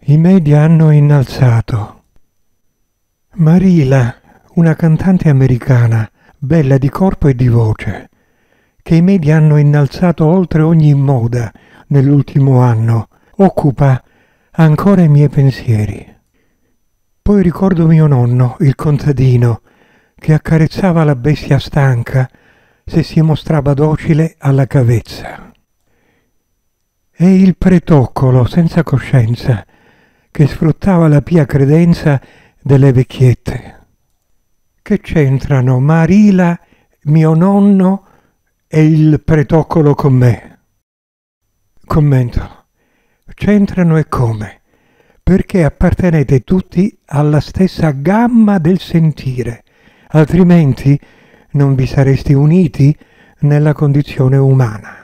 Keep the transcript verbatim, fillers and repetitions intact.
I media hanno innalzato Marila, una cantante americana, bella di corpo e di voce, che i media hanno innalzato oltre ogni moda nell'ultimo anno, occupa ancora i miei pensieri. Poi ricordo mio nonno, il contadino, che accarezzava la bestia stanca se si mostrava docile alla cavezza. E il pretoccolo senza coscienza che sfruttava la pia credenza delle vecchiette. Che c'entrano Marila, mio nonno e il pretoccolo con me? Commento. C'entrano e come? Perché appartenete tutti alla stessa gamma del sentire, altrimenti non vi sareste uniti nella condizione umana.